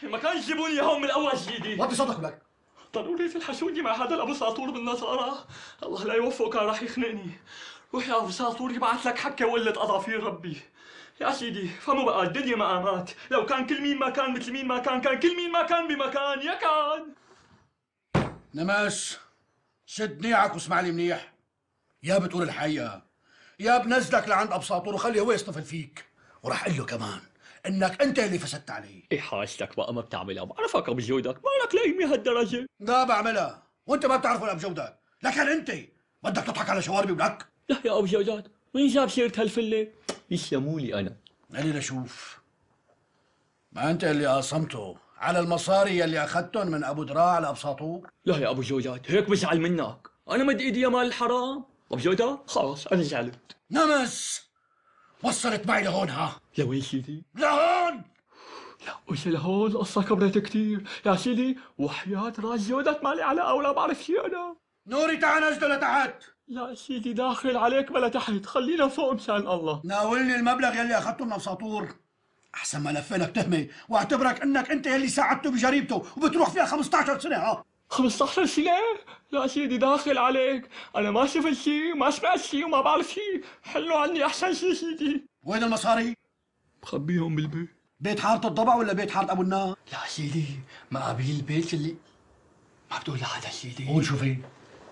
ما كان يجيبوني هون من الاول سيدي. وطي صوتك لك. ضروري تلحشوني مع هذا الابو ساطور بالنصارى. الله لا يوفقه، كان راح يخنقني. روح يا ابو ساطور يبعث لك حكه وقله اظافير ربي. يا سيدي فمو بقى الدنيا مقامات، لو كان كل مين ما كان مثل مين ما كان كل مين ما كان بمكان يكان. نمس سد نيعك واسمع لي منيح. يا بتقول الحقيقة يا بنزلك لعند ابو ساطور وخليه هو يصطفل فيك، وراح اقول له كمان انك انت اللي فسدت عليه. ايه حاجتك بقى ما بتعملها، بعرفك ابو جودك، مالك لايمي هالدرجه. لا بعملها وانت ما بتعرف ولا بجودك، لكن انت بدك تضحك على شواربي ولك. لا يا ابو جودات، وين جاب سيره هالفله؟ يسلموا انا. قالي لشوف، ما انت اللي قاسمته على المصاري اللي اخذتهم من ابو دراع لابو ساطور؟ لا يا ابو جودات، هيك بزعل منك، انا مد ايدي يا مال الحرام. ابو جودات خلص انا زعلت. نمس وصلت معي لهون. ها لوين سيدي؟ لهون. لا وش لهون، القصة كبرت كثير يا سيدي، وحياة راس جودة مالي علاقة ولا بعرف شيء أنا. نوري تعال نزله لتحت. لا سيدي داخل عليك بلا تحت، خلينا فوق مشان الله. ناولني المبلغ يلي اخذته من ابو ساطور، احسن ما لفلك تهمه واعتبرك انك انت يلي ساعدته بجريمته وبتروح فيها 15 سنه. ها 15 سنة؟ لا سيدي داخل عليك، أنا ما شفت شيء وما سمعت شيء وما بعرف شيء، حلوا عني أحسن شيء سيدي. وين المصاري؟ مخبيهم بالبيت. بيت حارة الضبع ولا بيت حارة ابو النار؟ لا سيدي مقابل البيت اللي ما بتقول لحدا سيدي. قول شو في؟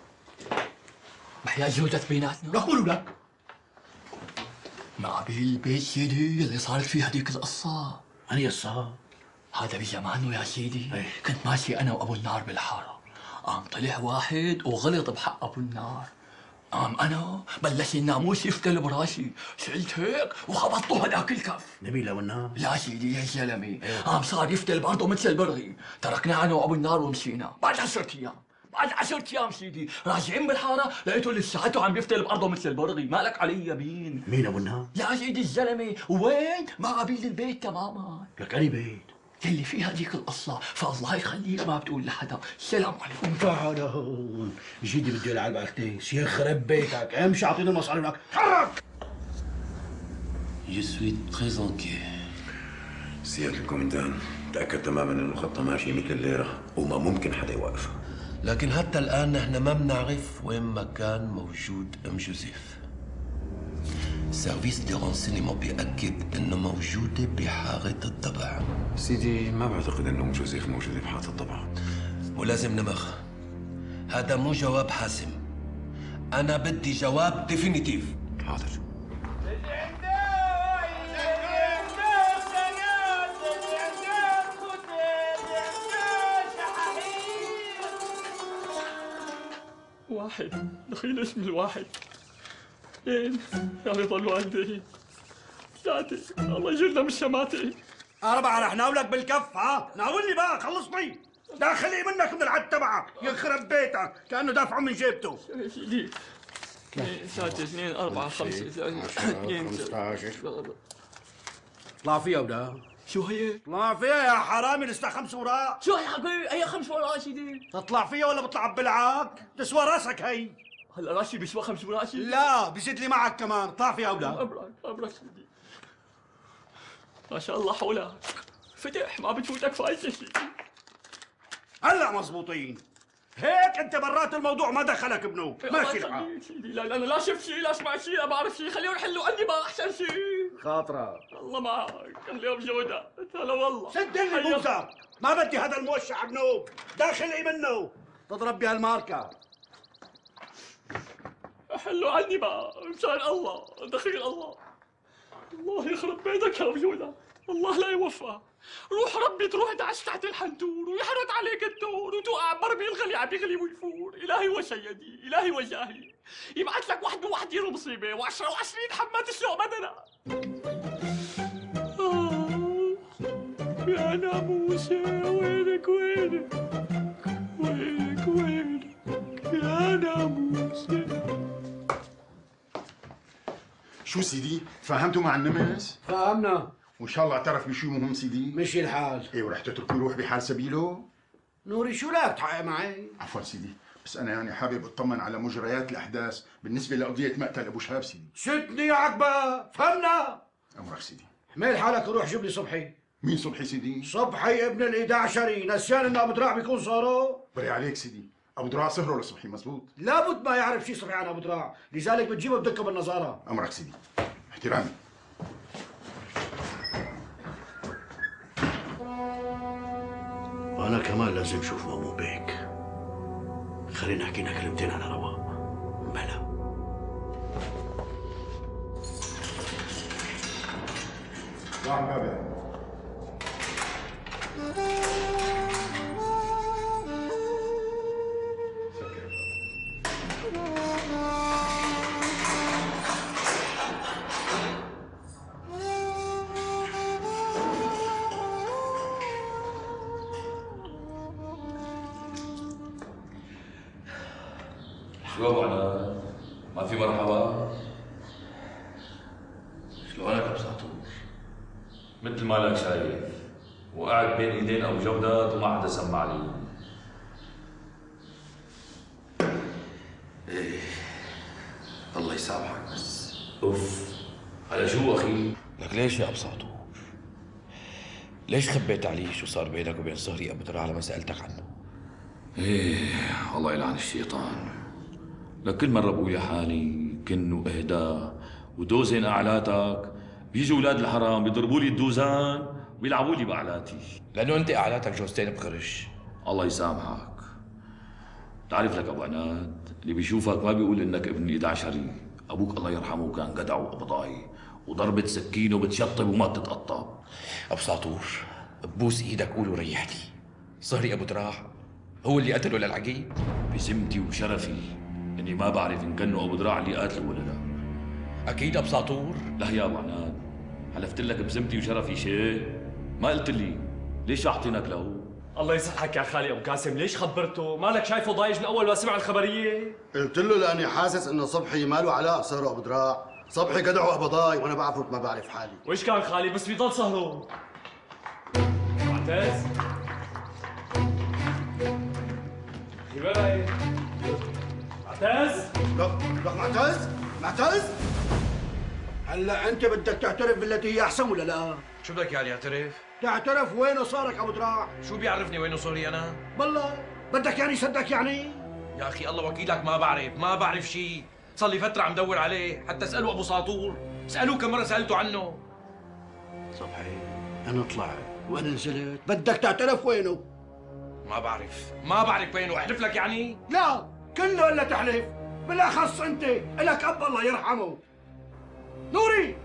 بحياة جودة بيناتنا. لك قول لك. مقابل البيت سيدي اللي صارت فيه هذيك القصة. أنهي قصة؟ هذا بزمانه يا سيدي. ايه؟ كنت ماشي انا وابو النار بالحاره، قام طلع واحد وغلط بحق ابو النار، قام انا بلش الناموس يفتل براسي، شلت هيك وخبطته هذاك الكف. نبيل ابو النار؟ لا سيدي يا زلمه، ايه؟ قام صار يفتل برضه مثل البرغي، تركناه انا وابو النار ومشينا. بعد 10 ايام، بعد 10 ايام سيدي راجعين بالحاره لقيته لساته عم يفتل بارضه مثل البرغي، مالك علي يمين. مين ابو النار؟ يا سيدي الزلمه، وين؟ ما قبيل البيت تماما. لك أي بيت؟ اللي فيها هذيك القصة، فالله يخليك ما بتقول لحدا. السلام عليكم. تعال هون جيدي بدي العب اختي، يخرب بيتك، امشي اعطيني المصاري لك، تحرك. Je suis très inquiet. سيادة الكومندان، تأكد تماما انه الخطة ماشية مثل الليرة وما ممكن حدا يوقفها. لكن حتى الآن نحن ما بنعرف وين مكان موجود أم جوزيف. سيرفيس دي رونسينيمون بيأكد إنه موجودة بحارة الضبع. سيدي ما بعتقد انه جوزيف موجودة بحارة الضبع. ولازم نمخ، هذا مو جواب حاسم، أنا بدي جواب ديفينيتيف. حاضر. واحد دخيل اسم الواحد، اثنين يا رضا الوالدين، ثلاثة الله يجرنا من الشماتة، 4 رح ناولك بالكف. ها ناولني بقى خلصني، داخلي منك من العد تبعك، يخرب بيتك كأنه دافعه من جيبته. سيدي 2 3 2 4 5 2 15. اطلع فيها ولا شو هي؟ اطلع فيها يا حرامي، لسه 5 وراء. شو يا حبيبي؟ اي 5 وراء سيدي؟ تطلع فيها ولا بطلع ببلعك؟ تسوى راسك هي. هلا راسي بيسوى 5 وراء سيدي؟ لا بزيد لي معك كمان، اطلع فيها ولا؟ ابرك سيدي. ما شاء الله حولك، فتح ما بتفوتك فايزة سيدي. هلا مزبوطين، هيك انت برات الموضوع ما دخلك ابنه، ماشي الحال. سيدي لا انا لا شفت شيء لا سمعت شيء لا بعرف شيء، خليهم يحلوا عندي بقى احسن شيء. خاطرك الله معك، خليهم جودة، هلا والله. سد لي بوزة، ما بدي هذا الموشع ابنه، داخلي منه تضرب بهالماركة. حلوا عني بقى مشان الله، دخيل الله. الله يخرب بيتك يا ابو جودة، الله لا يوفقك. روح ربي تروح دعس تحت الحنتور ويحرد عليك الدور وتوقع برمي الغلي عم يغلي ويفور. الهي وسيدي، الهي وجاهي، يبعث لك واحد بواحد يرو مصيبه و10 و20 حمات تسلق بدنا. يا ناموسه وينك وينك وينك وينك يا ناموسه. شو سيدي؟ تفاهمتوا مع النمس؟ فهمنا، وان شاء الله اعترف بشيء مهم سيدي؟ مشي الحال. ايه ورح تتركوه يروح بحال سبيله؟ نوري شو لك تحقق معي؟ عفوا سيدي، بس انا يعني حابب اطمن على مجريات الاحداث بالنسبه لقضيه مقتل ابو شهاب سيدي. شدني عقبة، فهمنا؟ امرك سيدي. حمل حالك وروح جيب لي صبحي. مين صبحي سيدي؟ صبحي ابن ال11 نسيان ان ابو دراع بيكون صاروخ؟ بري عليك سيدي، ابو دراع صهره لصبحي مزبوط. لابد ما يعرف شيء صبحي عن ابو دراع، لذلك بتجيبه بدكه بالنظاره. امرك سيدي، احترامي. وانا كمان لازم اشوف مامو بيك. خلينا نحكي لنا كلمتين على رواق. بلا نعم بابا. شو ابو عناد؟ ما في مرحبا؟ شلونك ابو ساطور؟ مثل ما لك شايف وقاعد بين ايدين ابو جودة وما حدا سمع لي. ايه الله يسامحك بس. اوف على شو اخي؟ لك ليش يا ابو ساطور؟ ليش خبيت علي شو صار بينك وبين صهري ابو دراع لما سالتك عنه؟ ايه الله يلعن الشيطان. لكل مرة بقول يا حالي كن واهدى ودوزن اعلاتك بيجوا اولاد الحرام بيضربوا لي الدوزان وبيلعبوا لي باعلاتي. لانه انت اعلاتك جوزتين بقرش. الله يسامحك. تعرف لك ابو عناد اللي بيشوفك ما بيقول انك ابن ال11. ابوك الله يرحمه كان جدع وقبضاي وضربة سكينه بتشطب وما بتتقطع. ابو ساطور ببوس ايدك قول وريحني، صهري ابو دراع هو اللي قتله للعقيد؟ بذمتي وشرفي اني ما بعرف ان كانه ابو دراع اللي قاتله ولا لا. اكيد ابو ساطور. لا يا ابو عناد، حلفت لك بذمتي وشرفي شيء ما قلت لي. ليش اعطينك له؟ الله يصحك يا خالي ابو قاسم، ليش خبرته؟ مالك شايفه ضايج من اول ما سمع الخبريه؟ قلت له لاني حاسس انه صبحي ما له علاقه بصهره ابو دراع، صبحي جدع وقبضاي وانا بعرف ما بعرف حالي. وإيش كان خالي بس بيضل سهران؟ معتز؟ في وين؟ معتز؟ لك معتز هلا انت بدك تعترف بالتي هي احسن ولا لا؟ شو بدك يعني اعترف؟ تعترف وينه صارك ابو دراع؟ شو بيعرفني وينه صهري انا؟ بالله بدك يعني صدق يعني؟ يا اخي الله وكيلك ما بعرف شيء، صار لي فتره عم دور عليه حتى اساله ابو ساطور، اسالوه كم مره سالته عنه. صبحي انا طلعت وانا نزلت، بدك تعترف وينه؟ ما بعرف وينه، احلف لك يعني؟ لا كله الا تحلف، بالاخص انت الك اب الله يرحمه. نوري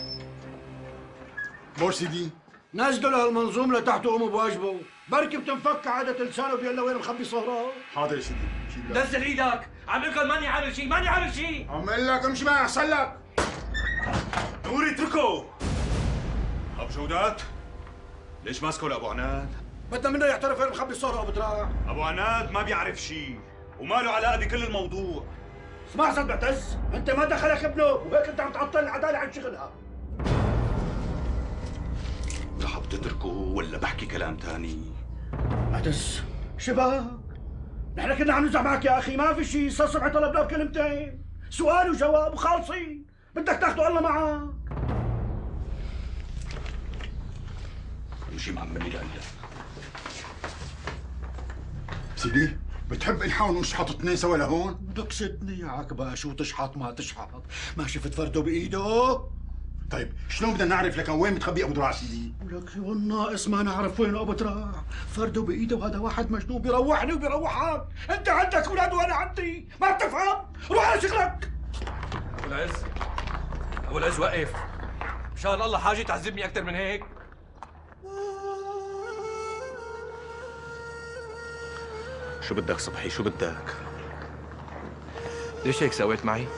مور سيدي. نزلوا له المنظوم لتحت وقوموا بواجبه، بركي بتنفك عادة لسانه بيقول له وين مخبي صهره. حاضر يا سيدي، شيل نزل ايدك، عم لكم ماني عامل شيء. عم اقول لك امشي ما احسن لك. نوري اتركه. ابو جودات ليش ماسكه لابو عناد؟ بدنا منه يعترف وين مخبي صهره ابو دراع. ابو عناد ما بيعرف شيء وما له علاقه بكل الموضوع. اسمع سيد معتز، انت ما دخلك ابنه وهيك انت عم تعطل العداله عن شغلها. رح بتتركه ولا بحكي كلام تاني؟ معتز شباب، نحن كنا عم نزح معك يا اخي، ما في شيء، صار صبحي طلبنا بكلمتين، سؤال وجواب وخالصين، بدك تاخذوا الله معك. امشي معممي لقلك. سيدي بتحب الحون ونشحط اثنين سوا لهون؟ بدك سدني يا عكباش وتشحط ما تشحط، ما شفت فرده بايده؟ طيب شلون بدنا نعرف لكن وين متخبي ابو دراع سيدي؟ ولك والناقص ما نعرف وين ابو دراع، فرده بايده وهذا واحد مجنون بيروحني وبيروحك، انت عندك اولاد وانا عندي، ما بتفهم؟ روح على شغلك. ابو العز وقف، مشان الله حاجه تعذبني اكثر من هيك؟ شو بدك صبحي شو بدك؟ ليش هيك سويت معي؟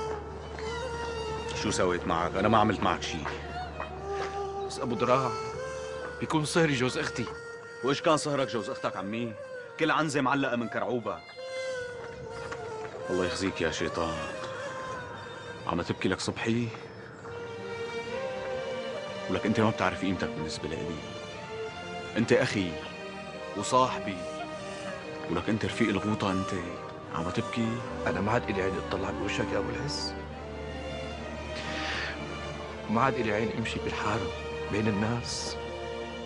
شو سويت معك؟ انا ما عملت معك شيء. بس ابو دراع بيكون صهري جوز اختي. وايش كان صهرك جوز اختك عمي؟ كل عنزه معلقه من كرعوبك. الله يخزيك يا شيطان. عم تبكي لك صبحي؟ ولك انت ما بتعرف قيمتك بالنسبه لإلي. انت اخي وصاحبي، ولك انت رفيق الغوطه. انت عم تبكي؟ انا ما عاد الي عين اطلع بوشك يا ابو العز، ما عاد الي عين امشي بالحارة بين الناس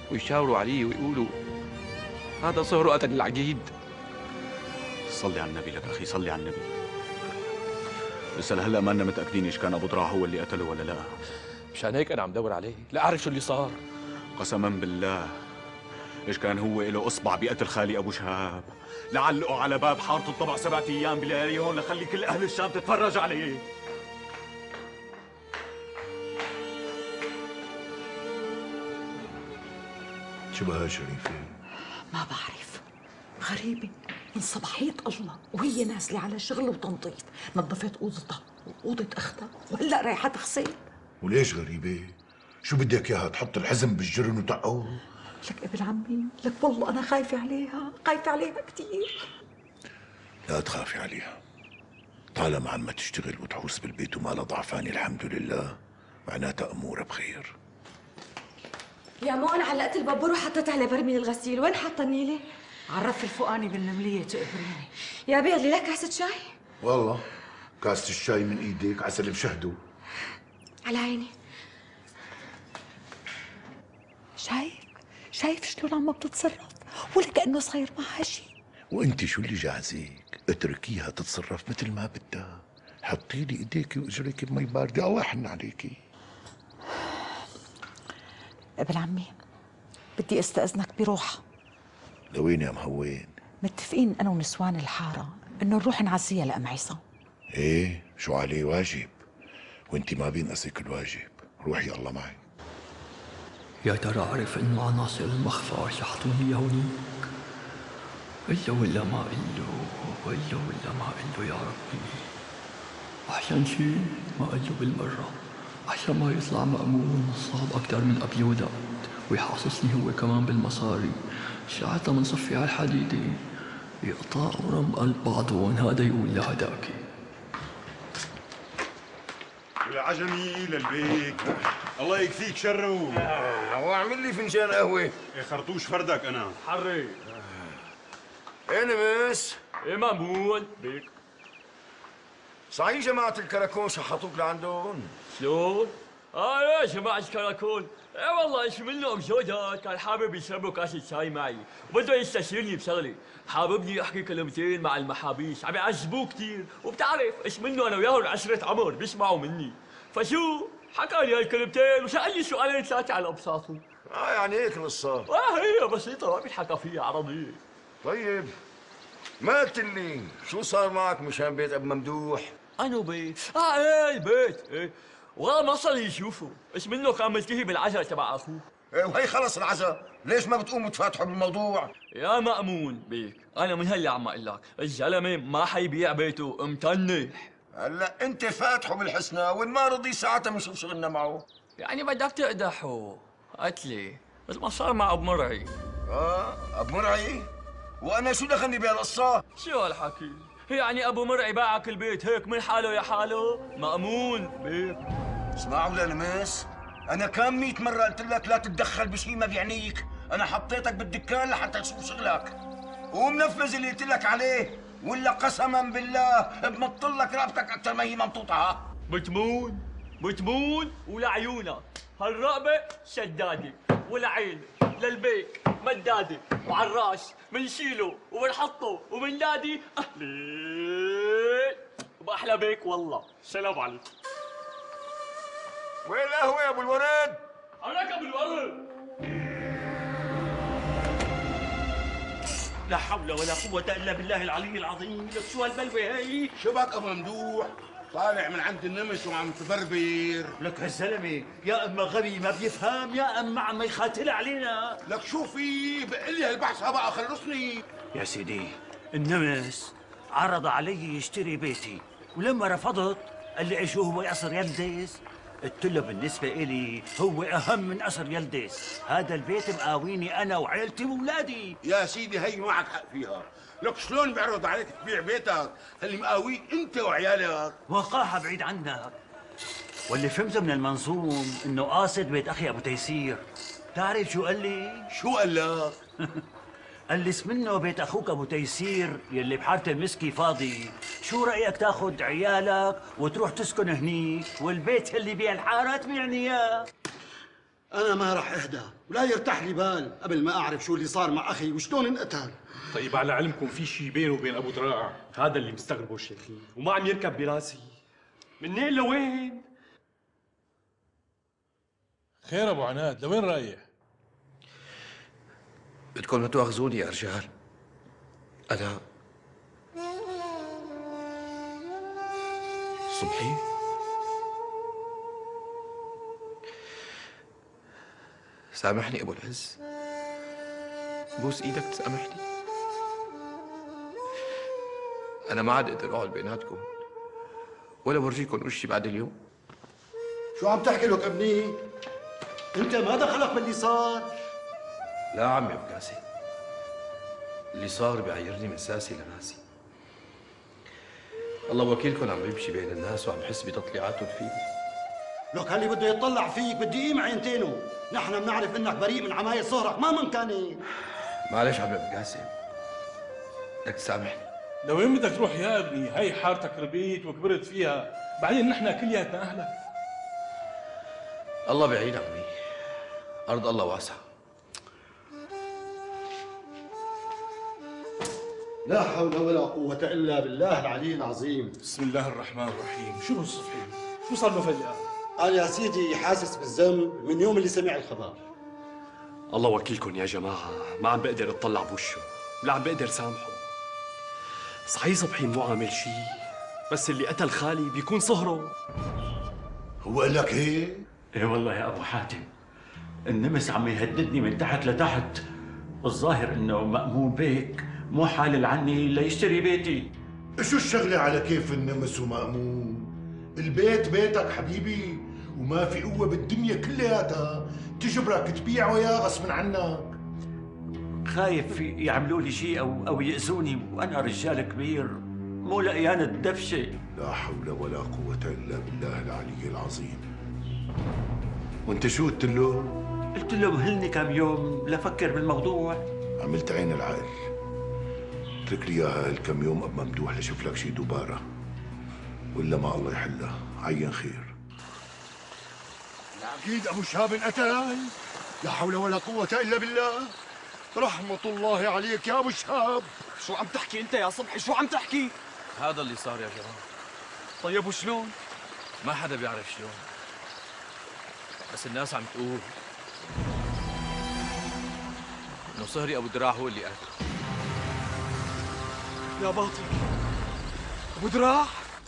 ويشاوروا عليه ويقولوا هذا صهره قتل العقيد. صلي على النبي لك أخي، صلي على النبي. لسه لهلا ما لنا متأكدين إيش كان أبو ضراع هو اللي قتله ولا لا. مشان هيك أنا عم دور عليه لأعرف شو اللي صار. قسما بالله إيش كان هو له إصبع بقتل خالي أبو شهاب، لعلقه على باب حارته الطبع 7 أيام بلياليهم لخلي كل أهل الشام تتفرج عليه. شو بها شريفة؟ ما بعرف، غريبة من صباحية الله وهي نازلة على شغل وتنظيف، نظفت أوضتها وأوضة أختها وهلا رايحة تغسل. وليش غريبة؟ شو بدك اياها تحط الحزم بالجرن وتعو؟ لك ابن عمي، لك والله أنا خايفة عليها، خايفة عليها كثير. لا تخافي عليها، طالما عم تشتغل وتحوس بالبيت وما ضعفاني الحمد لله، معناتها أمورها بخير. يا مو أنا علقت البابور وحطيت عليه برميل الغسيل، وين حاطة النيلة؟ على الرف الفوقاني بالنملية تقبريني. يا بيضلي لك كاسة شاي؟ والله كاسة الشاي من ايديك عسل بشهده. على عيني. شايف شلون عم بتتصرف؟ ولا كأنه صاير معها شيء. وانت شو اللي جاهزيك؟ اتركيها تتصرف مثل ما بدها، حطي لي ايديك واجريك بمي باردة الله يحن عليكي. ابن عمي بدي استأذنك بروحها. لوين يا مهوين؟ متفقين انا ونسوان الحارة انه نروح نعزيها لأم عصام. ايه شو عليه واجب، وانت ما بينقصك الواجب، روحي الله معي. يا ترى أعرف إنه عناصر المخفى رشحتوني هونيك، ولا ما قله يا ربي. أحسن شيء ما قله بالمرة، أحسن ما يطلع مأمون نصاب أكتر من أبي وداد ويحاصصني هو كمان بالمصاري. ساعتها منصفي على الحديدة يقطع ورم قلب بعضهم، هذا يقول لهداكي. العجمي للبيك، الله يكفيك شره. هو اعمل لي فنجان قهوه. خرطوش فردك انا. حري. ايه نمس؟ ايه مأمون بيك. صحيح جماعة الكراكون شحطوك لعندهم؟ شلون؟ يا جماعة الكراكون، ايه والله ايش منهم زوجات كان حابب يشربوا كاسة شاي معي وبده يستشيرني بشغلي، حاببني احكي كلمتين مع المحابيس عم يعذبوه كثير، وبتعرف ايش منه انا وياهم عشرة عمر بيسمعوا مني، فشو حكى لي هالكلمتين وسألني سؤالين ثلاثة على ابساطه. يعني هيك القصة؟ هي بسيطة ما بيتحكى فيها عربية. طيب ما قلت لي شو صار معك مشان بيت ابو ممدوح؟ انو بيت؟ ايه البيت، ايه والله ما صار يشوفه، ايش منه كان ملتهي بالعزاء تبع اخوه. ايه وهي خلص العزاء، ليش ما بتقوموا تفاتحوا بالموضوع؟ يا مأمون بيك، انا من هلا عم اقول لك، الزلمه ما حيبيع بيته متنح. هلا انت فاتحه بالحسنى وين ما رضي ساعتها بنشوف شغلنا معه. يعني بدك تقدحه قتلي مثل ما صار مع ابو مرعي. ابو مرعي؟ وانا شو دخلني بهالقصه؟ شو هالحكي؟ يعني ابو مرعي باعك البيت هيك من حاله يا حاله؟ مأمون بيك. اسمعوا لنمس، انا كم 100 مره قلت لك لا تتدخل بشيء ما بيعنيك، انا حطيتك بالدكان لحتى تشوف شغلك ومنفذ اللي قلت لك عليه، ولا قسما بالله بمطل لك رقبتك اكثر ما هي ممطوطه. بتمون ولعيونك هالرقبه شداده والعين للبيك مداده وعلى الراس منشيله وبنحطه وبننادي اهلين وباحلى بيك والله. سلام عليكم. وين القهوه يا ابو الورد؟ انا ابو الورد. لا حول ولا قوة إلا بالله العلي العظيم، لك شو هالبلوة هي؟ شو بك ابو ممدوح؟ طالع من عند النمس وعم تبربر. لك هالزلمة يا اما غبي ما بيفهم يا اما عم يخاتل علينا. لك شو في؟ بقول لي هالبحث بقى خلصني. يا سيدي النمس عرض علي يشتري بيتي، ولما رفضت قال لي شو هو قصر يلديس؟ قلت له بالنسبة إلي هو أهم من قصر يلديس، هذا البيت مقاويني أنا وعيلتي وولادي. يا سيدي هي معك حق فيها، لك شلون بيعرض عليك تبيع بيتك اللي مقاويك أنت وعيالك؟ وقاحة بعيد عنك. واللي فهمته من المنظوم إنه قاصد بيت أخي أبو تيسير. تعرف شو قال لي؟ شو قال لك؟ قال لي اسمنه بيت أخوك أبو تيسير يلي بحارة المسكي فاضي، شو رأيك تاخد عيالك وتروح تسكن هنيك والبيت اللي بيه الحارة تبيعني إياه؟ انا ما راح اهدى ولا يرتاح لي بال قبل ما اعرف شو اللي صار مع اخي وشلون انقتل. طيب على علمكم في شيء بينه وبين ابو دراع؟ هذا اللي مستغربه شيخي وما عم يركب براسي. منين لوين؟ خير ابو عناد، لوين رايح؟ بدكم ما تواخذوني يا رجال. أنا صبحي سامحني أبو العز، بوس إيدك تسامحني. أنا ما عاد أقدر أقعد بيناتكم ولا برجيكم وشي بعد اليوم. شو عم تحكي لك ابني؟ انت ما دخلك باللي صار؟ لا عمي أبو قاسم، اللي صار بيعيرني من ساسي لراسي. الله وكيلكم عم بيمشي بين الناس وعم بحس بتطليعاتهم فيني. لك هاللي بده يطلع فيك بدي اقيم عينتينه، نحن بنعرف انك بريء من عمايل صهرك ما من كان. معلش عمي أبو قاسم، بدك تسامحني. لوين بدك تروح يا ابني؟ هي حارتك ربيت وكبرت فيها، بعدين نحن كلياتنا اهلك. الله بعيد عمي، أرض الله واسعة. لا حول ولا قوة إلا بالله العلي العظيم. بسم الله الرحمن الرحيم. شو الصبحي؟ شو صار له فجأة؟ أنا يا سيدي حاسس بالذنب من يوم اللي سمع الخبر. الله وكيلكم يا جماعة، ما عم بقدر اطلع بوشه ولا عم بقدر سامحه. صحيح صبحي مو عامل شيء، بس اللي قتل خالي بيكون صهره. هو قال لك هيك؟ ايه والله يا ابو حاتم، النمس عم يهددني من تحت لتحت. الظاهر انه مأمون بيك مو حالل عني ليشتري بيتي. شو الشغلة على كيف النمس ومأمون؟ البيت بيتك حبيبي، وما في قوة بالدنيا كلياتها تجبرك تبيعه يا غصب عنك. خايف يعملوا لي شيء او يأذوني، وانا رجال كبير مو لقيان الدفشه. لا حول ولا قوة إلا بالله العلي العظيم. وانت شو قلت له؟ قلت له مهلني كم يوم لفكر بالموضوع. عملت عين العقل. اترك لي اياها هالكم يوم قبل ما ممدوح لشوف لك شي دوباره، ولا ما الله يحلها. عين خير. أكيد أبو شهاب انقتل. لا حول ولا قوة إلا بالله. رحمة الله عليك يا أبو شهاب. شو عم تحكي انت يا صبحي؟ شو عم تحكي؟ هذا اللي صار يا جماعة. طيب وشلون؟ ما حدا بيعرف شلون، بس الناس عم تقول انه صهري ابو دراع هو اللي قتل. يا باطل، ابو دراع؟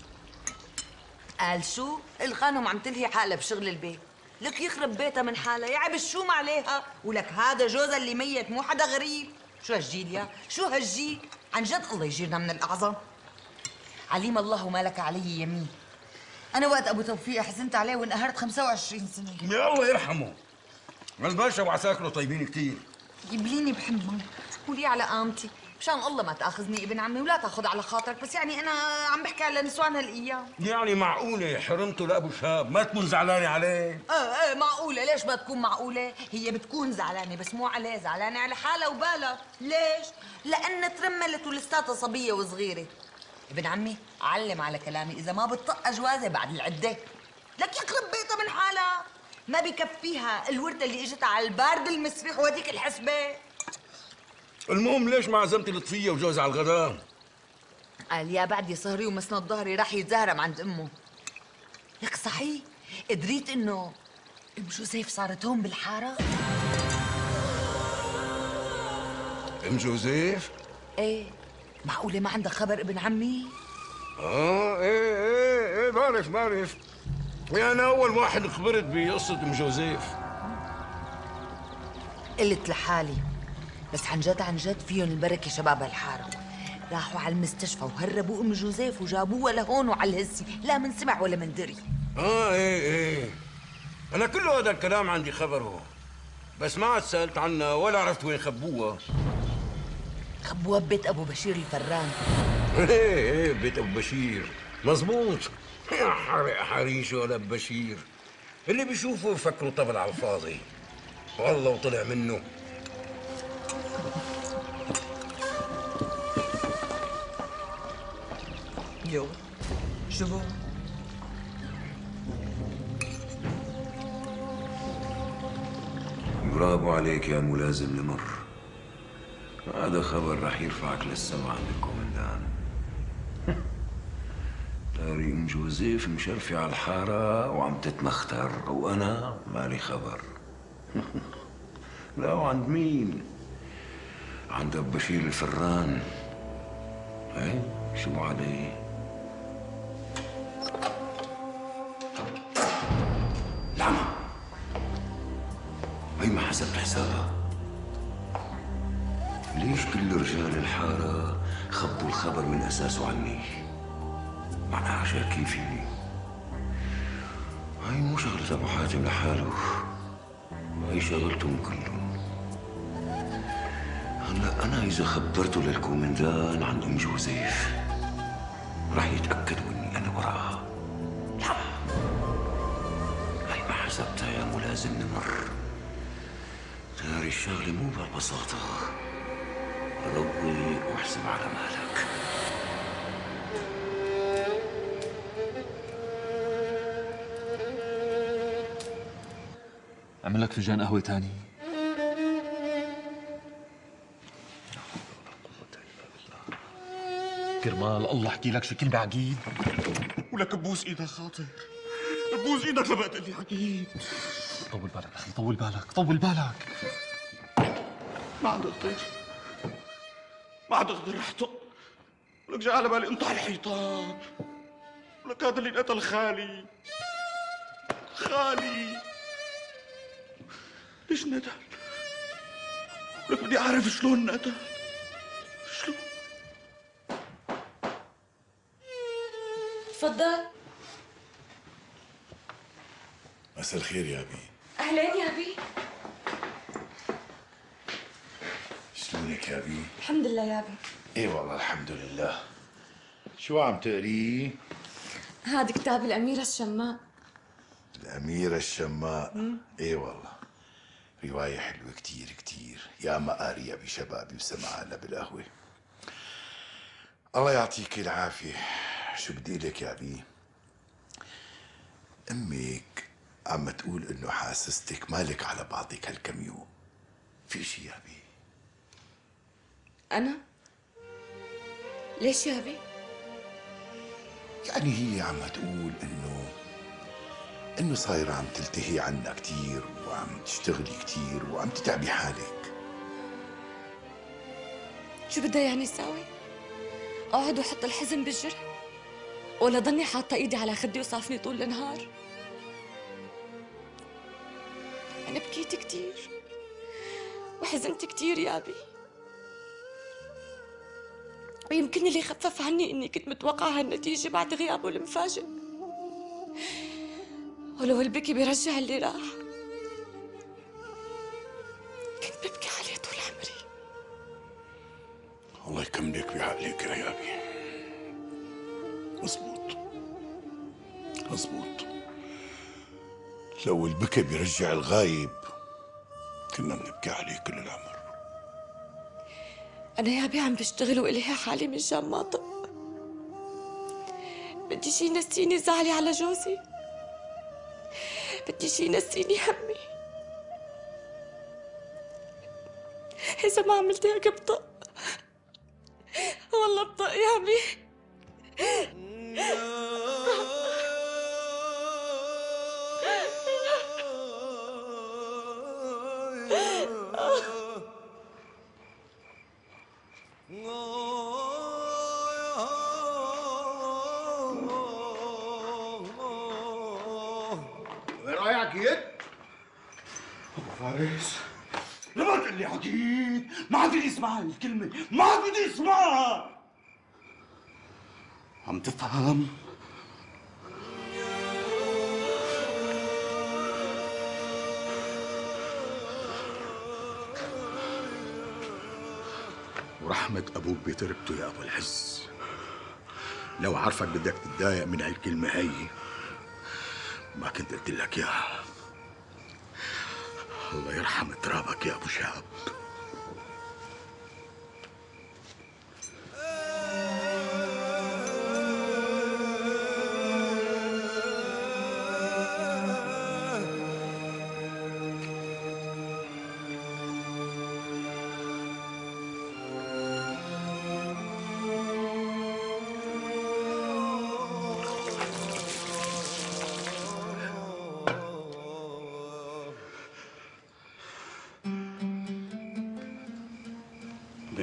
قال شو؟ الخانم عم تلهي حالها بشغل البيت، لك يخرب بيتها من حالها، يا عبس شو ما عليها، ولك هذا جوزها اللي ميت مو حدا غريب. شو هالجيل يا؟ شو هالجيل؟ عن جد الله يجيرنا من الأعظم. عليم الله ما لك علي يمين. أنا وقت أبو توفيق حزنت عليه وانقهرت 25 سنة. يا الله يرحمه. الباشا وعساكره طيبين كثير. يبليني بحمهم، قولي على قامتي، مشان الله ما تاخذني ابن عمي ولا تاخذ على خاطرك، بس يعني انا عم بحكي على نسوان هالايام. يعني معقولة حرمته لأبو شهاب ما تكون زعلانة عليه؟ ايه معقولة، ليش ما تكون معقولة؟ هي بتكون زعلانة بس مو عليه، زعلانة على حالها وبالها. ليش؟ لأن ترملت ولساتها صبية وصغيرة. ابن عمي علم على كلامي، إذا ما بتطق جوازة بعد العدة لك يخرب بيتها من حالها، ما بكفيها الوردة اللي اجتها على البارد المسرح وهديك الحسبة. المهم ليش ما عزمتي لطفية وجوزها على الغداء؟ قال يا بعد صهري ومسند ظهري راح يتزهرم عند امه. لك صحيح قدريت انه ام جوزيف صارت هون بالحاره؟ ام جوزيف؟ ايه، معقوله ما عندك خبر ابن عمي؟ ايه بعرف. يعني انا اول واحد خبرت بقصة ام جوزيف. قلت لحالي، بس عن جد فيهم البركه شباب الحاره. راحوا على المستشفى وهربوا ام جوزيف وجابوها لهون وعلى الهسي، لا من سمع ولا من دري. ايه انا كل هذا الكلام عندي خبره، بس ما عاد سالت عنها ولا عرفت وين خبوها. خبوها ببيت ابو بشير الفران. ايه بيت ابو بشير مزبوط. يا حرق حريش ولا ابو بشير، اللي بيشوفه بفكروا طبل على الفاضي، والله وطلع منه. يو شو برافو عليك يا ملازم نمر. هذا خبر رح يرفعك للسما عند الكومندان. داري ام جوزيف مشرفة على الحارة وعم تتمختر وانا مالي خبر. لا وعند مين؟ عند ابو بشير الفران. ايه شو عليه؟ العمى هي ما حسبت حسابها. ليش كل رجال الحارة خبوا الخبر من أساسه عني؟ معناها شاكين فيني. هاي مو شغلة أبو حاتم لحاله، هاي شغلتهم كلهم. هلا أنا إذا خبرته للكومندان عن أم جوزيف رح يتأكدوا إني أنا وراها. لا، هاي ما حسبتها يا ملازم نمر. داري الشغلة مو بهالبساطة. روي واحسب على مالك. اعمل لك فنجان قهوة تاني. كرمال الله احكي لك شي كلمة عقيد. ولك ببوس ايدك خاطر، ببوس ايدك لما تقول لي عقيد. طول بالك اخي، طول بالك طول بالك. ما عاد اقدر، ما عاد اقدر احطق. ولك جاي على بالي انطح الحيطان. ولك هذا اللي قتل خالي. ليش انقتل؟ ولك بدي اعرف شلون انقتل. شلون؟ تفضل. مساء الخير يا أبي. أهلين يا أبي. شلونك يا أبي؟ الحمد لله يا أبي. إيه والله الحمد لله. شو عم تقريه؟ هذا كتاب الأميرة الشماء. الأميرة الشماء. إيه والله رواية حلوة كتير كتير، يا ما قارية بشبابي وسمعنا بالقهوة. الله يعطيك العافية. شو بدي لك يا أبي؟ أمك عم تقول إنه حاسستك مالك على بعضك هالكم يوم. في شي يا أبي؟ أنا؟ ليش يا أبي؟ يعني هي عم تقول إنه صايرة عم تلتهي عنا كتير وعم تشتغلي كتير وعم تتعبي حالك. شو بدها يعني ساوي؟ أقعد وأحط الحزن بالجرح؟ ولا ضلني حاطة إيدي على خدي وصافني طول النهار؟ أنا بكيت كتير وحزنت كتير يا أبي، ويمكن اللي خفف عني إني كنت متوقعة هالنتيجة بعد غيابه المفاجئ. ولو البكي بيرجع اللي راح كنت ببكي عليه طول عمري. الله يكملك بعقلك يا أبي. مزبوط. لو البكي بيرجع الغايب كنا بنبكي عليه كل العمر. أنا يا أبي عم بشتغل وإليها حالي من جام ماطق. بدي شي ينسيني زعلي على جوزي، بدي شي ينسيني همي. إذا ما عملت هيك بطق، والله بطق يا أبي. وين رايح عقيد؟ أبو فارس لما تقول لي عقيد ما عاد بدي اسمع هاي الكلمة، ما عاد بدي اسمعها. عم تفهم؟ ورحمة أبوك بتربته يا أبو العز. لو عرفك بدك تتضايق من هالكلمة هي ما كنت قلت لك إياها. الله يرحم ترابك يا أبو شهاب.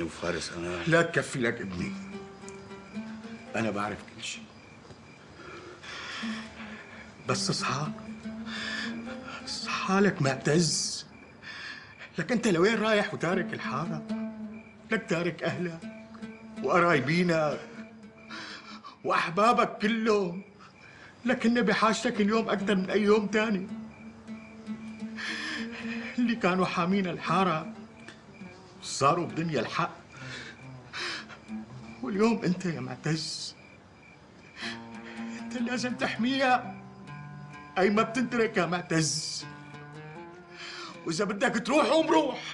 شوف فارس، أنا لا تكفي لك ابني، أنا بعرف كل شيء، بس اصحى لك معتز. لك أنت لوين رايح وتارك الحارة؟ لك تارك أهلك وقرايبينك وأحبابك كلهم، لكن بحاجتك اليوم أكثر من أي يوم تاني. اللي كانوا حامين الحارة صاروا بدنيا الحق، واليوم أنت يا معتز أنت لازم تحميها. أي ما بتنترك يا معتز، وإذا بدك تروح قوم روح.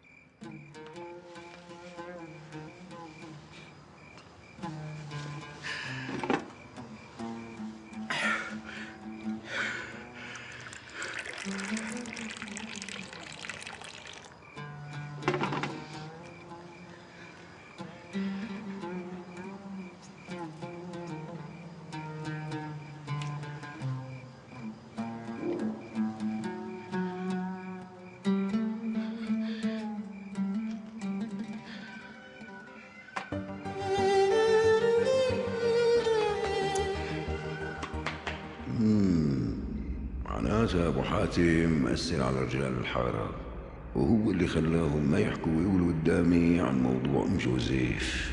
معناتها ابو حاتم مأثر على رجال الحاره، وهو اللي خلاهم ما يحكوا ويقولوا قدامي عن موضوع ام جوزيف.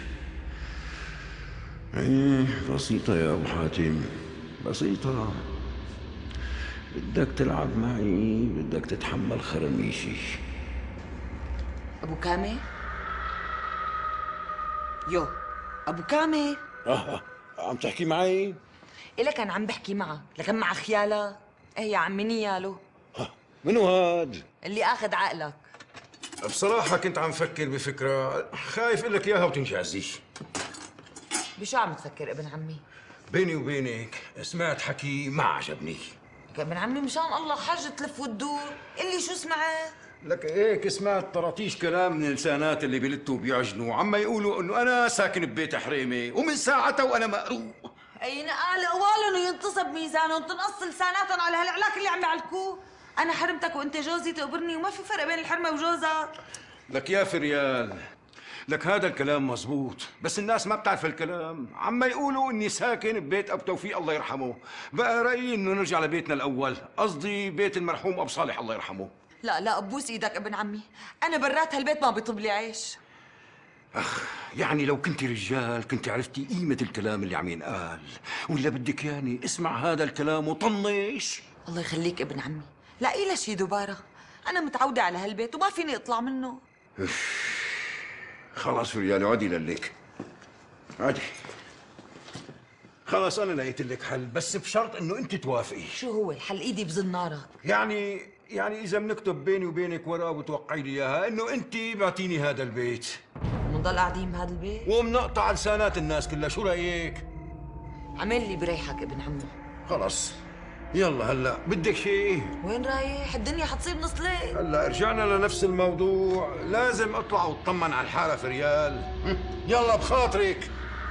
ايه بسيطه يا ابو حاتم، بسيطه. بدك تلعب معي، بدك تتحمل خرميشي. ابو كامل؟ يو ابو كامل، عم تحكي معي؟ إلا كان عم بحكي معك، لكن مع خيالك. ايه يا عمي نياله؟ منو هاد؟ اللي اخذ عقلك. بصراحة كنت عم فكر بفكرة، خايف اقول لك اياها وتنجازيش. بشو عم تفكر ابن عمي؟ بيني وبينك سمعت حكي ما عجبني. لك ابن عمي مشان الله حاجة تلف وتدور، قل لي شو سمعت؟ لك هيك سمعت طراطيش كلام من اللسانات اللي بيلتوا وبيعجنوا، عم يقولوا انه انا ساكن ببيت حريمي، ومن ساعتها وانا مقروق. اي نقال قوالهم ينتصب ميزانهم، تنقص لساناتهم على هالعلاك اللي عم يعلكوه. انا حرمتك وانت جوزي تقبرني، وما في فرق بين الحرمه وجوزك. لك يا فريال، لك هذا الكلام مزبوط، بس الناس ما بتعرف الكلام. عم يقولوا اني ساكن ببيت ابو توفيق الله يرحمه، بقى رايي انه نرجع لبيتنا الاول، قصدي بيت المرحوم ابو صالح الله يرحمه. لا لا ابوس ايدك ابن عمي، انا برات هالبيت ما بيطب لي عيش. يعني لو كنت رجال كنت عرفتي قيمة الكلام اللي عم ينقال، ولا بدك يعني اسمع هذا الكلام وطنش. الله يخليك ابن عمي، لاقي له شي دوباره، انا متعودة على هالبيت وما فيني اطلع منه. خلاص فريال عادي لليك، عادي. خلاص انا لقيت لك حل، بس بشرط انه انت توافقي. شو هو الحل؟ ايدي بزنارك. يعني اذا بنكتب بيني وبينك ورقه وتوقعي لي اياها انه انت بعتيني هذا البيت، بنضل قاعدين بهذا البيت وبنقطع لسانات الناس كلها، شو رايك؟ عمل لي بريحك ابن عمي. خلص يلا، هلا بدك شيء؟ وين رايح؟ الدنيا حتصير نص ليل. هلا رجعنا لنفس الموضوع، لازم اطلع واطمن على الحاره فريال. يلا بخاطرك.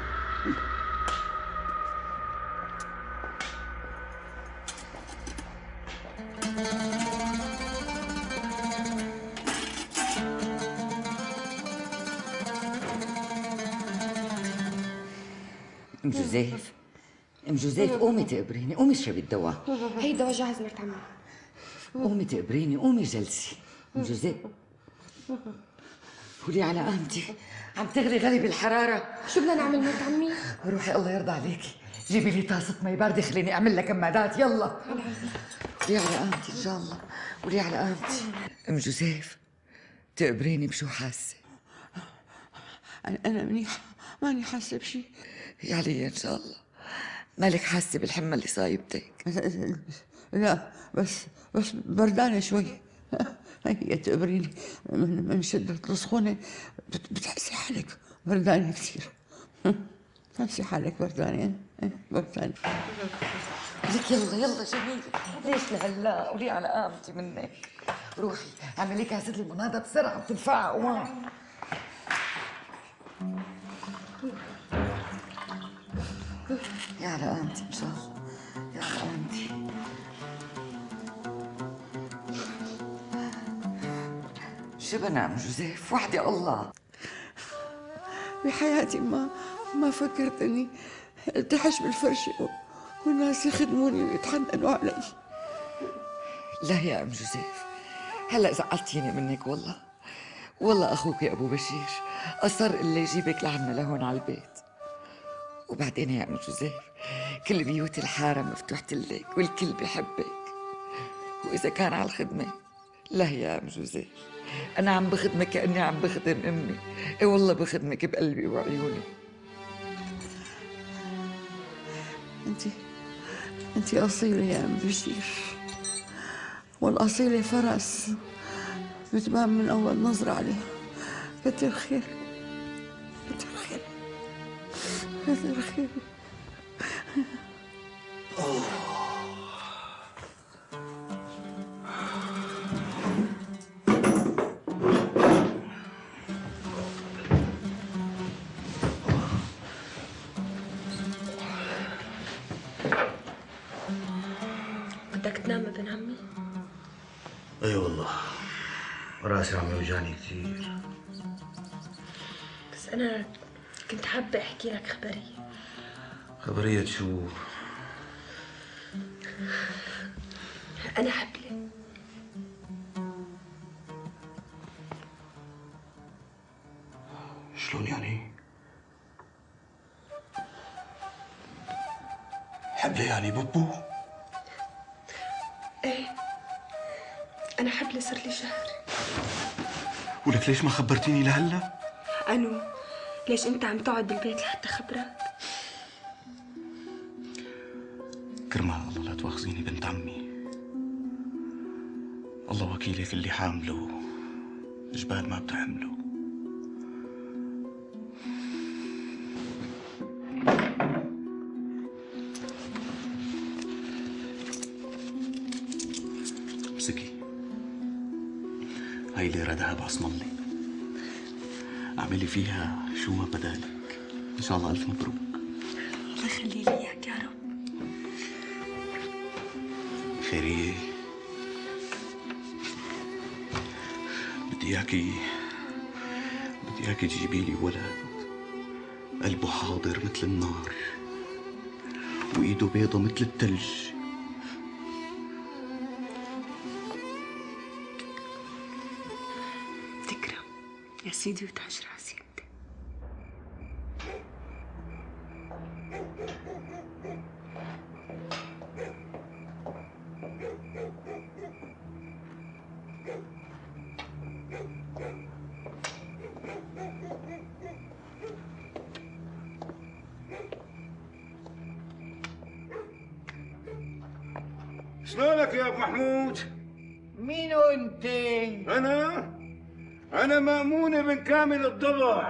ام جوزيف، ام جوزيف قومي تقبريني، قومي اشربي الدواء. هي الدواء جاهز مرت عمي. قومي تقبريني، قومي جلسي. ام جوزيف قولي على قامتي، عم تغلي غلي بالحرارة. شو بدنا نعمل مرت عمي؟ روحي الله يرضى عليكي، جيبي لي طاسة مي باردة خليني اعمل لك كمادات. يلا قولي على قامتي ان شاء الله، قولي على قامتي. ام جوزيف تقبريني بشو حاسة؟ أنا منيحة، ماني حاسة بشي. يا علي إن شاء الله. مالك حاسة بالحمى اللي صايبتك؟ لا بس بردانة شوي. هي تقبريني من شدة السخونة بتحسي حالك بردانة كثير. بتحسي حالك بردانة. بردانة. لك يلا جميلة، ليش لهلا؟ قولي على قامتي منك. روحي اعملي كاسة المناضة بسرعة بتنفع قوام. يا على قامتي ان شاء الله، يا على قامتي. شو بنام جوزيف؟ وحدي الله. بحياتي ما فكرت اني التحش بالفرشة والناس يخدموني ويتحننوا علي. لا يا ام جوزيف، هلا زعلتيني منك والله اخوك يا ابو بشير اصر اللي يجيبك لعنا لهون على البيت. وبعدين يا ام جوزيف، كل بيوت الحاره مفتوحة لك والكل بيحبك، واذا كان على الخدمه لا يا ام جوزيف، انا عم بخدمك كاني عم بخدم امي. اي والله بخدمك بقلبي وعيوني. انت اصيله يا ام بشير، والاصيله فرس بتبان من اول نظره عليها. كتر خير كتر خير كتر خير. بدك تنام ابن عمي؟ اي والله راسي عم يوجعني كثير. بس انا كنت حابة احكي لك خبرية. خبرية شو؟ انا حبلة. شلون يعني؟ حبلة يعني بوبو؟ ايه انا حبلة صار لي شهر. ولك ليش ما خبرتيني لهلا؟ انو ليش انت عم تقعد بالبيت لحتى خبرك؟ كرمال الله لا تواخذيني بنت عمي. الله وكيلك اللي حامله جبال ما بتحمله. امسكي هاي ليرة ذهب عصم الله، اعملي فيها شو ما بدالك. ان شاء الله الف مبروك. الله يخلي لي اياك يا رب. خيرية، بدي اياكي تجيبي لي ولد قلبه حاضر مثل النار وايده بيضة مثل الثلج. تكرم يا سيدي وتعج راسي انت. شلونك يا ابو محمود؟ مين انت؟ انا مأمون بن كامل الضبع.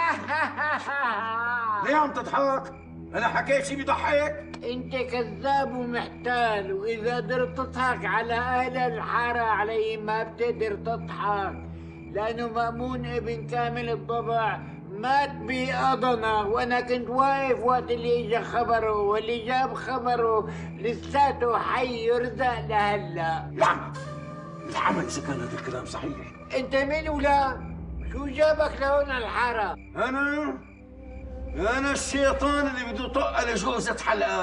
ليه عم تضحك؟ انا حكيت شي بيضحك؟ انت كذاب ومحتال، واذا قدرت تضحك على اهل الحاره علي ما بتقدر تضحك، لانه مأمون ابن كامل الضبع مات بأضنة، وانا كنت واقف وقت اللي اجى خبره، واللي جاب خبره لساته حي يرزق لهلا. العمل اذا كان هذا الكلام صحيح. انت مين ولا؟ شو جابك لهون الحاره؟ انا الشيطان اللي بده يطق لجوزة حلقات.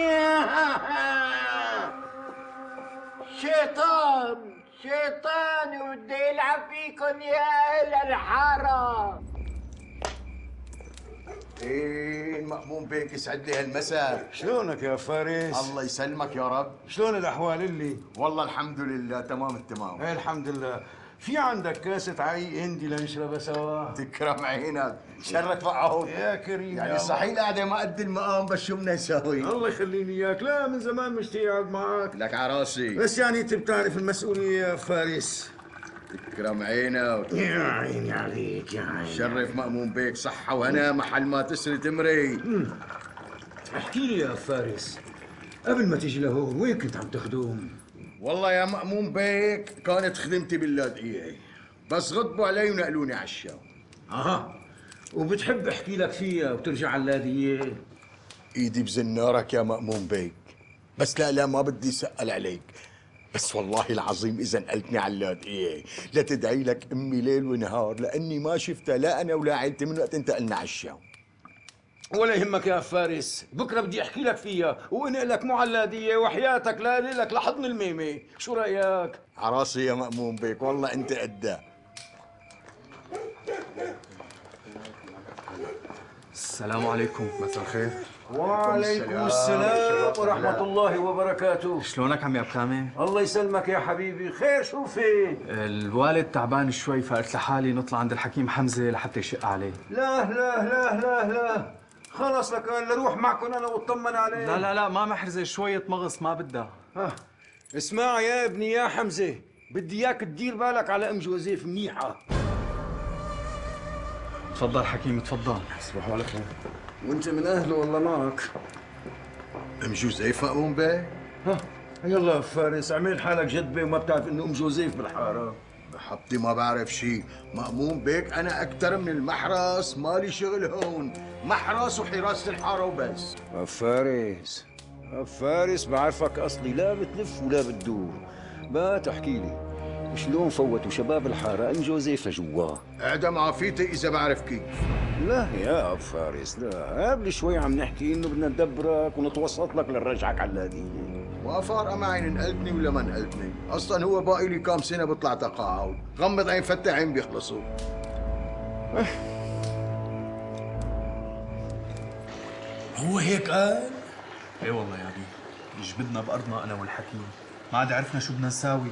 شيطان وبده يلعب فيكم يا اهل الحاره. ايه المأمون بيك يسعد لي هالمساء. شلونك يا فارس؟ الله يسلمك يا رب. شلون الاحوال اللي؟ والله الحمد لله تمام التمام. ايه الحمد لله. في عندك كاسة عقيق هندي لنشربها سوا؟ تكرم عينك، شرك معه يا كريم. يعني صحيح القعدة ما قد المقام، بس شو بدنا نسوي؟ الله يخليني اياك، لا من زمان مشتاق اقعد معك. لك على راسي. بس يعني انت بتعرف المسؤولية يا فارس. تكرم عينك. يا عيني عليك يا عيني. شرف مأمون بيك صحة وهنا محل ما تسري تمري. احكي لي يا فارس، قبل ما تيجي لهون وين كنت عم تخدم؟ والله يا مأمون بيك كانت خدمتي باللاذقية، بس غضبوا علي ونقلوني على الشام. وبتحب احكي لك فيها وترجع على اللاذقية؟ ايدي بزنارك يا مأمون بيك، بس لا ما بدي سأل عليك. بس والله العظيم اذا نقلتني علاد ايه لا تدعي لك امي ليل ونهار لاني ما شفتها لا انا ولا عيلتي من وقت انتقلنا على الشام. ولا يهمك يا فارس، بكره بدي احكي لك فيها وانقل لك معلاديه وحياتك لا لك لحضن الميمه، شو رايك؟ عراسي يا مأمون بيك، والله انت قدها. السلام عليكم. مساء الخير. وعليكم السلام ورحمة الله وبركاته. شلونك عمي ابو كامل؟ الله يسلمك يا حبيبي، خير شو في؟ الوالد تعبان شوي فقلت لحالي نطلع عند الحكيم حمزة لحتى يشق عليه. لا لا لا لا لا خلص لك لروح معكم انا واطمن عليه. لا لا لا ما محرزة، شوية مغص ما بدها. اسمع يا ابني يا حمزة، بدي اياك تدير بالك على ام جوزيف منيحة. تفضل حكيم تفضل. صباح على خير. وانت من اهله والله معك. ام جوزيف مأمون بيه؟ ها يلا فارس اعمل حالك جدبه وما بتعرف انه ام جوزيف بالحاره. بحبتي ما بعرف شيء، مأمون بيك انا اكثر من المحرس، مالي شغل هون، محرس وحراسه الحاره وبس. فارس فارس بعرفك اصلي لا بتلف ولا بتدور. بقى تحكي لي شلون فوتوا شباب الحاره ام جوزيف لجواه؟ اعدم عافيتي اذا بعرف كيف. لا يا ابو فارس لا، قبل شوي عم نحكي انه بدنا ندبرك ونتوسط لك لنرجعك على الهديه. ما فارقه معي نقلتني ولا ما نقلتني، اصلا هو باقي لي كام سنه بطلع تقاعد، غمض عين فتح عين بيخلصوا. هو هيك قال؟ ايه والله يا ابي، يجبدنا بارضنا انا والحكيم، ما عاد عرفنا شو بدنا نساوي.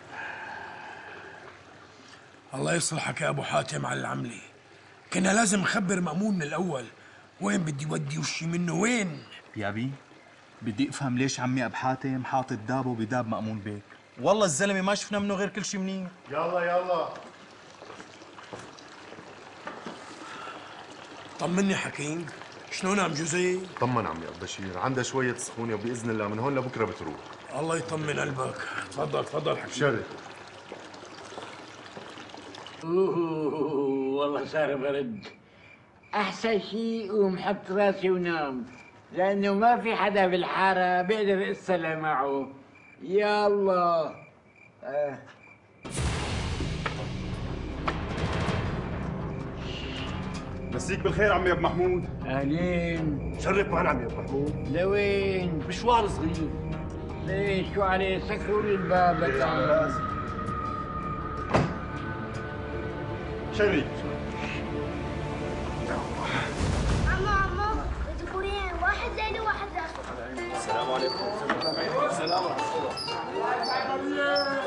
الله يصلحك يا ابو حاتم على العمله، كنا لازم نخبر مأمون من الاول، وين بدي ودي وشي منه وين؟ يا ابي بدي افهم ليش عمي ابو حاتم حاطط دابه بداب مأمون بيك، والله الزلمه ما شفنا منه غير كل شيء منيح. يلا يلا طمني حكيم، شلون عم جوزي؟ طمن عمي ابو بشير، عندها شويه سخونه وباذن الله من هون لبكره بتروح. الله يطمن قلبك، تفضل تفضل حكيم. شرف. والله صار برد. احسن شيء قوم حط راسي ونام، لانه ما في حدا بالحاره بيقدر اتصل معه. يا الله. مسيك بالخير عمي ابو محمود. اهلين. شرف معنا عمي ابو محمود. لوين؟ مشوار صغير. ليش شو عليه؟ سكروا لي الباب لك. شريك. عمو الذكورين واحد ليلي وواحد راسه. السلام عليكم. السلام ورحمة الله.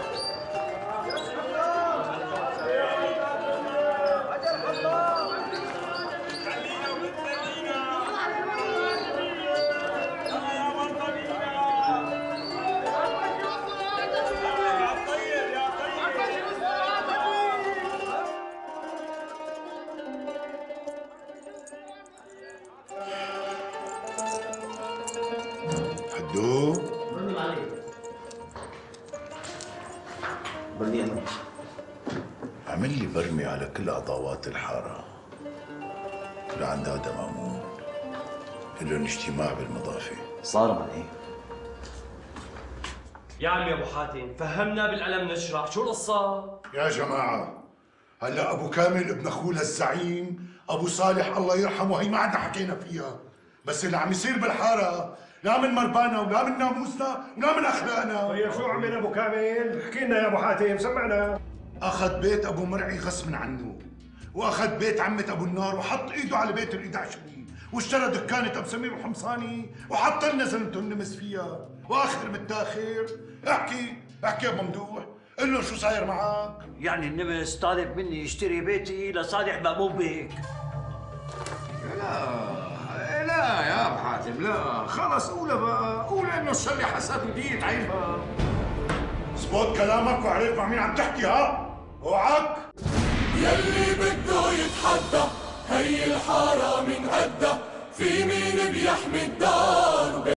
حدو برني عمل لي برمي على كل عضوات الحارة لعند هذا مأمون، لهم اجتماع بالمضافة. صار عن ايه؟ يا عمي ابو حاتم فهمنا بالقلم نشرح شو القصه؟ يا جماعة هلا أبو كامل ابن أخوه الزعيم أبو صالح الله يرحمه، هي ما عندنا حكينا فيها، بس اللي عم يصير بالحارة لا من مربانا ولا من ناموسنا ولا من أخلاقنا. طيب شو عمل أبو كامل؟ احكي لنا يا أبو حاتم، سمعنا. أخذ بيت أبو مرعي غصب عنه، وأخذ بيت عمة أبو النار وحط إيده على بيت ال11 واشترى دكانة أبو سمير الحمصاني وحط لنا زلمته النمس فيها، وآخر بالتاخير احكي يا أبو ممدوح، قل له شو صاير معك؟ يعني النمس طالب مني يشتري بيتي لصالح مأمون بيك. لا يا ابو حاتم لا، خلص قولها بقى، قول انه الشر حسد ودية عيبها. اظبط كلامك وعرف مع مين عم تحكي، ها؟ اوعك يلي بده يتحدى هي الحارة من قدها، في مين بيحمي الدار.